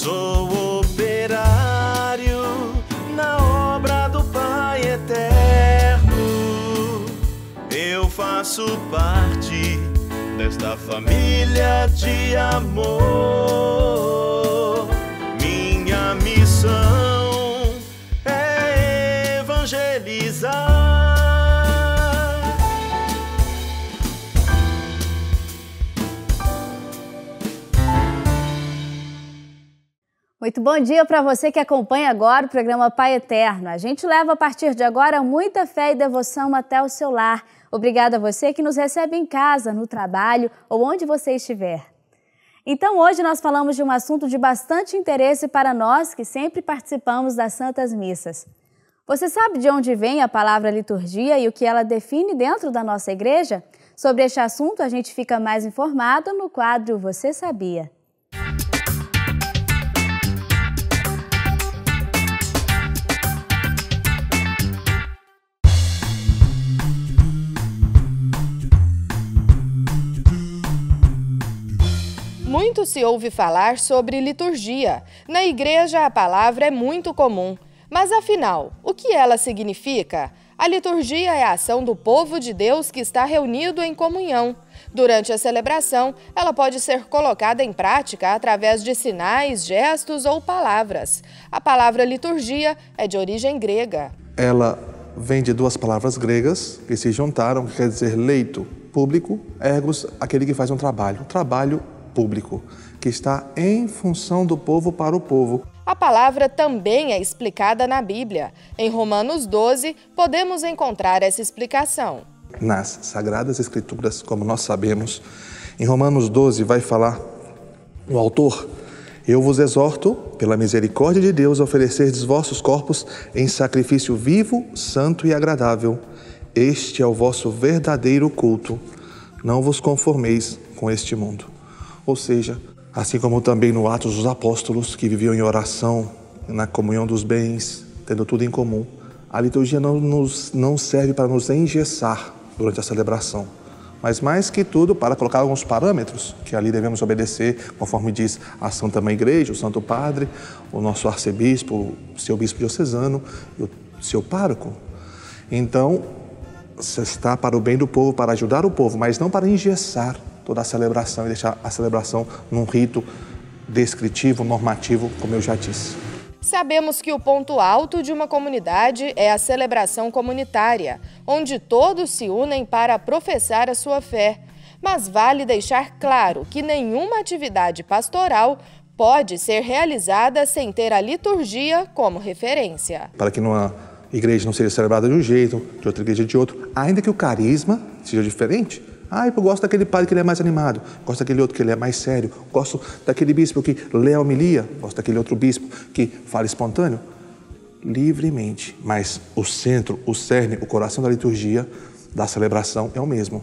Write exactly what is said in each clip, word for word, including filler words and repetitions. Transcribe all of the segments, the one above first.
Sou operário na obra do Pai Eterno. Eu faço parte desta família de amor. Minha missão é evangelizar. Muito bom dia para você que acompanha agora o programa Pai Eterno. A gente leva a partir de agora muita fé e devoção até o seu lar. Obrigada a você que nos recebe em casa, no trabalho ou onde você estiver. Então hoje nós falamos de um assunto de bastante interesse para nós que sempre participamos das Santas Missas. Você sabe de onde vem a palavra liturgia e o que ela define dentro da nossa igreja? Sobre este assunto a gente fica mais informado no quadro Você Sabia? Muito se ouve falar sobre liturgia. Na igreja a palavra é muito comum. Mas afinal, o que ela significa? A liturgia é a ação do povo de Deus que está reunido em comunhão. Durante a celebração, ela pode ser colocada em prática através de sinais, gestos ou palavras. A palavra liturgia é de origem grega. Ela vem de duas palavras gregas que se juntaram, que quer dizer leito, público, ergos, aquele que faz um trabalho. Um trabalho público, que está em função do povo para o povo. A palavra também é explicada na Bíblia. Em Romanos doze, podemos encontrar essa explicação. Nas Sagradas Escrituras, como nós sabemos, em Romanos doze vai falar o autor: eu vos exorto, pela misericórdia de Deus, a oferecerdes vossos corpos em sacrifício vivo, santo e agradável. Este é o vosso verdadeiro culto. Não vos conformeis com este mundo. Ou seja, assim como também no Atos dos Apóstolos, que viviam em oração, na comunhão dos bens, tendo tudo em comum, a liturgia não, nos, não serve para nos engessar durante a celebração, mas mais que tudo para colocar alguns parâmetros que ali devemos obedecer, conforme diz a Santa Mãe Igreja, o Santo Padre, o nosso arcebispo, o seu bispo diocesano e o seu pároco. Então, você está para o bem do povo, para ajudar o povo, mas não para engessar toda a celebração e deixar a celebração num rito descritivo, normativo, como eu já disse. Sabemos que o ponto alto de uma comunidade é a celebração comunitária, onde todos se unem para professar a sua fé. Mas vale deixar claro que nenhuma atividade pastoral pode ser realizada sem ter a liturgia como referência. Para que numa igreja não seja celebrada de um jeito, de outra igreja de outro, ainda que o carisma seja diferente. Ah, eu gosto daquele padre que ele é mais animado, gosto daquele outro que ele é mais sério, gosto daquele bispo que lê a homilia, gosto daquele outro bispo que fala espontâneo. Livremente, mas o centro, o cerne, o coração da liturgia, da celebração é o mesmo.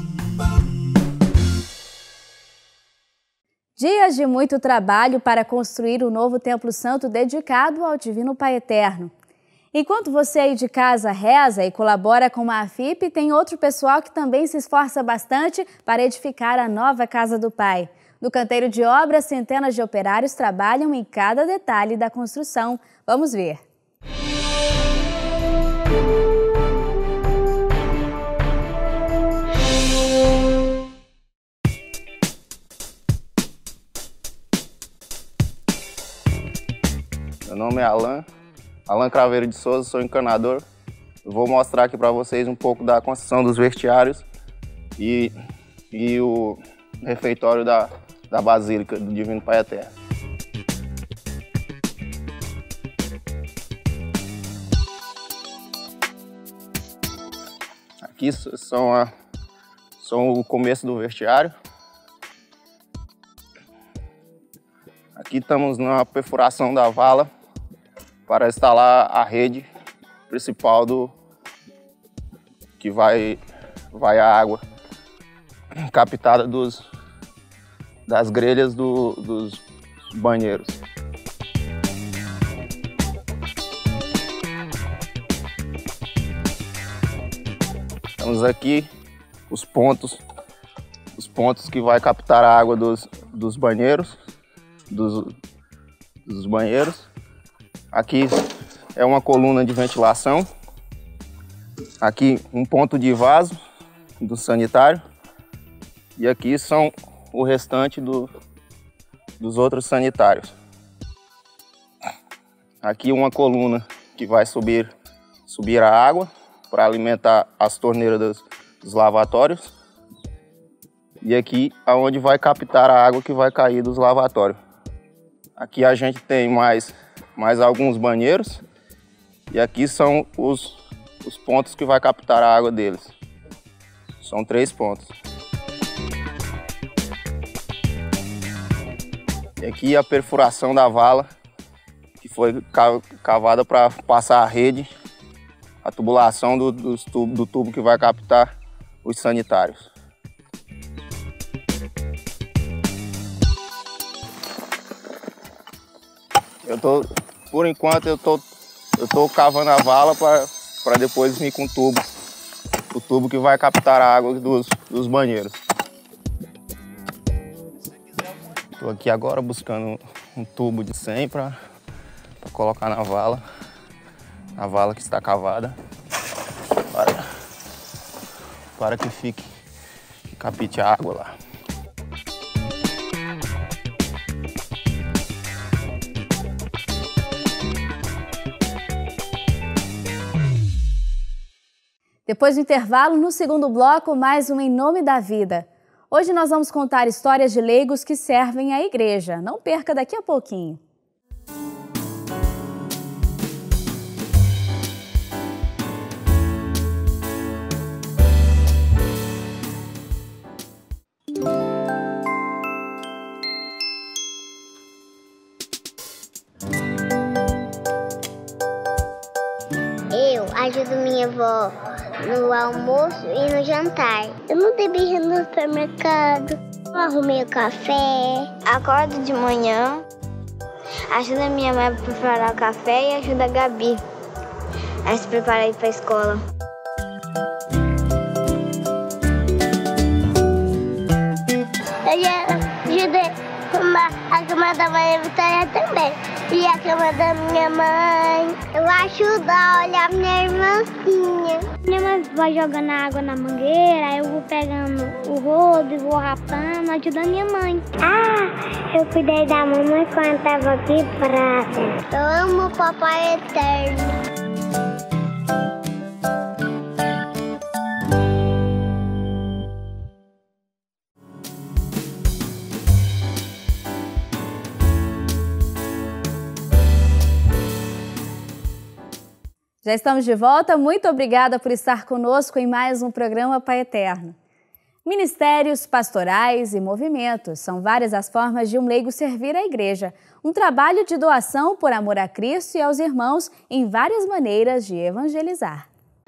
Dias de muito trabalho para construir o novo Templo Santo dedicado ao Divino Pai Eterno. Enquanto você aí de casa reza e colabora com a AFIP, tem outro pessoal que também se esforça bastante para edificar a nova Casa do Pai. No canteiro de obras, centenas de operários trabalham em cada detalhe da construção. Vamos ver. Meu nome é Alan. Alan Craveiro de Souza, sou encanador. Eu vou mostrar aqui para vocês um pouco da construção dos vestiários e, e o refeitório da, da Basílica do Divino Pai Eterno. Aqui são, a, são o começo do vestiário. Aqui estamos na perfuração da vala para instalar a rede principal do que vai, vai a água captada dos, das grelhas do, dos banheiros. Temos aqui os pontos, os pontos que vai captar a água dos, dos banheiros, dos, dos banheiros. Aqui é uma coluna de ventilação. Aqui um ponto de vaso do sanitário. E aqui são o restante do, dos outros sanitários. Aqui uma coluna que vai subir, subir a água para alimentar as torneiras dos, dos lavatórios. E aqui aonde vai captar a água que vai cair dos lavatórios. Aqui a gente tem mais, mais alguns banheiros. E aqui são os, os pontos que vai captar a água deles. São três pontos. E aqui a perfuração da vala, que foi cavada para passar a rede, a tubulação do, do, tubo, do tubo que vai captar os sanitários. Eu tô, por enquanto eu tô, eu tô cavando a vala para depois vir com o tubo, o tubo que vai captar a água dos, dos banheiros. Estou aqui agora buscando um tubo de cem para colocar na vala, a vala que está cavada, para, para que fique, que capite a água lá. Depois do intervalo, no segundo bloco, mais um Em Nome da Vida. Hoje nós vamos contar histórias de leigos que servem à igreja. Não perca daqui a pouquinho. Eu ajudo minha avó no almoço e no jantar. Eu não dei beijo no supermercado. Eu arrumei o café. Acordo de manhã. Ajudo a minha mãe a preparar o café e ajudo a Gabi a se preparar para ir para a escola. Eu já ajudei a cama da Maria Vitória também. E a cama da minha mãe. Eu ajudo a olhar minha irmãzinha. Minha mãe vai jogando água na mangueira, eu vou pegando o rodo e vou rapando, ajudando minha mãe. Ah, eu cuidei da mamãe quando estava aqui pra... Eu amo o Papai Eterno. Já estamos de volta, muito obrigada por estar conosco em mais um programa Pai Eterno. Ministérios, pastorais e movimentos são várias as formas de um leigo servir à igreja. Um trabalho de doação por amor a Cristo e aos irmãos em várias maneiras de evangelizar.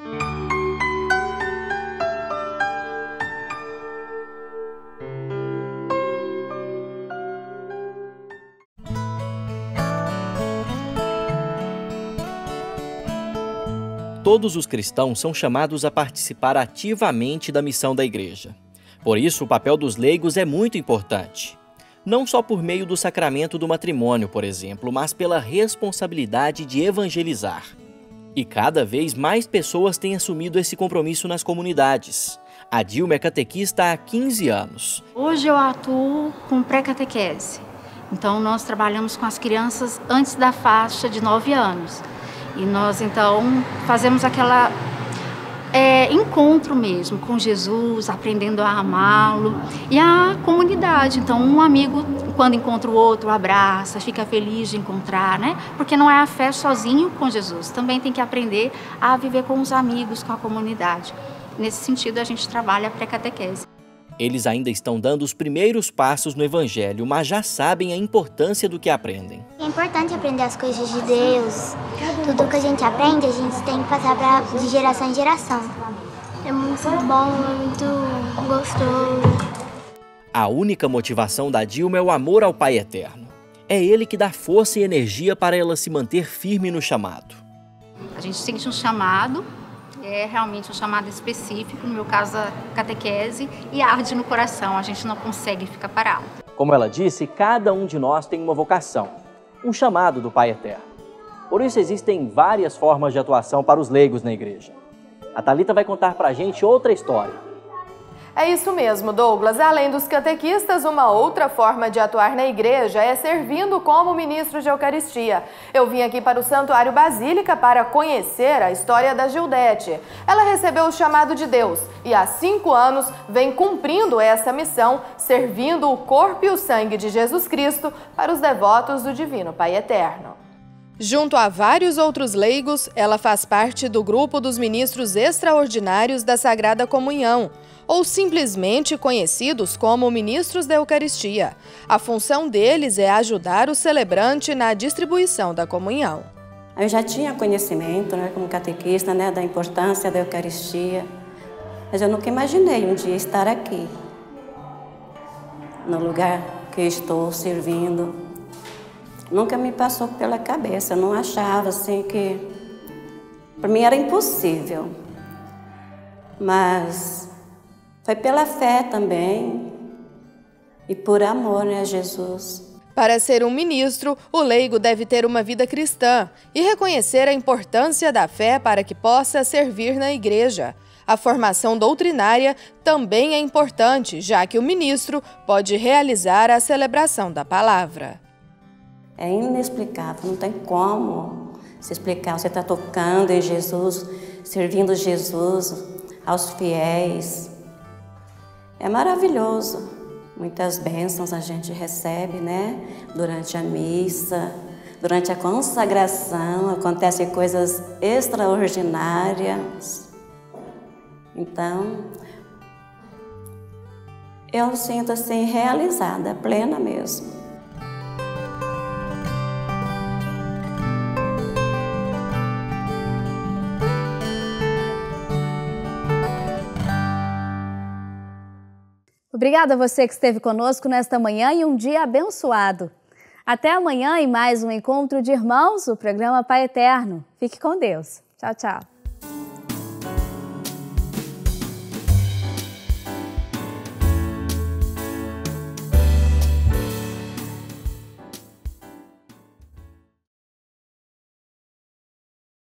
Todos os cristãos são chamados a participar ativamente da missão da igreja. Por isso, o papel dos leigos é muito importante. Não só por meio do sacramento do matrimônio, por exemplo, mas pela responsabilidade de evangelizar. E cada vez mais pessoas têm assumido esse compromisso nas comunidades. A Dilma é catequista há quinze anos. Hoje eu atuo com pré-catequese. Então, nós trabalhamos com as crianças antes da faixa de nove anos. E nós, então, fazemos aquela é, encontro mesmo com Jesus, aprendendo a amá-lo. E a comunidade, então, um amigo, quando encontra o outro, abraça, fica feliz de encontrar, né? Porque não é a fé sozinho com Jesus, também tem que aprender a viver com os amigos, com a comunidade. Nesse sentido, a gente trabalha a pré-catequese. Eles ainda estão dando os primeiros passos no Evangelho, mas já sabem a importância do que aprendem. É importante aprender as coisas de Deus. Tudo que a gente aprende, a gente tem que passar pra, de geração em geração. É muito bom, é muito gostoso. A única motivação da Dilma é o amor ao Pai Eterno. É ele que dá força e energia para ela se manter firme no chamado. A gente sente um chamado. É realmente um chamado específico, no meu caso a catequese, e arde no coração, a gente não consegue ficar parado. Como ela disse, cada um de nós tem uma vocação. um chamado do Pai Eterno. Por isso existem várias formas de atuação para os leigos na igreja. A Thalita vai contar pra gente outra história. É isso mesmo, Douglas. Além dos catequistas, uma outra forma de atuar na igreja é servindo como ministro de Eucaristia. Eu vim aqui para o Santuário Basílica para conhecer a história da Gildete. Ela recebeu o chamado de Deus e há cinco anos vem cumprindo essa missão, servindo o corpo e o sangue de Jesus Cristo para os devotos do Divino Pai Eterno. Junto a vários outros leigos, ela faz parte do grupo dos ministros extraordinários da Sagrada Comunhão, ou simplesmente conhecidos como ministros da Eucaristia. A função deles é ajudar o celebrante na distribuição da comunhão. Eu já tinha conhecimento, né, como catequista, né, da importância da Eucaristia, mas eu nunca imaginei um dia estar aqui, no lugar que estou servindo. Nunca me passou pela cabeça, eu não achava assim que... Para mim era impossível, mas foi pela fé também e por amor, né, a Jesus. Para ser um ministro, o leigo deve ter uma vida cristã e reconhecer a importância da fé para que possa servir na igreja. A formação doutrinária também é importante, já que o ministro pode realizar a celebração da palavra. É inexplicável, não tem como se explicar. Você está tocando em Jesus, servindo Jesus aos fiéis. É maravilhoso. Muitas bênçãos a gente recebe, né? Durante a missa, durante a consagração, acontecem coisas extraordinárias. Então, eu me sinto assim realizada, plena mesmo. Obrigada a você que esteve conosco nesta manhã e um dia abençoado. Até amanhã em mais um encontro de irmãos, o programa Pai Eterno. Fique com Deus. Tchau, tchau.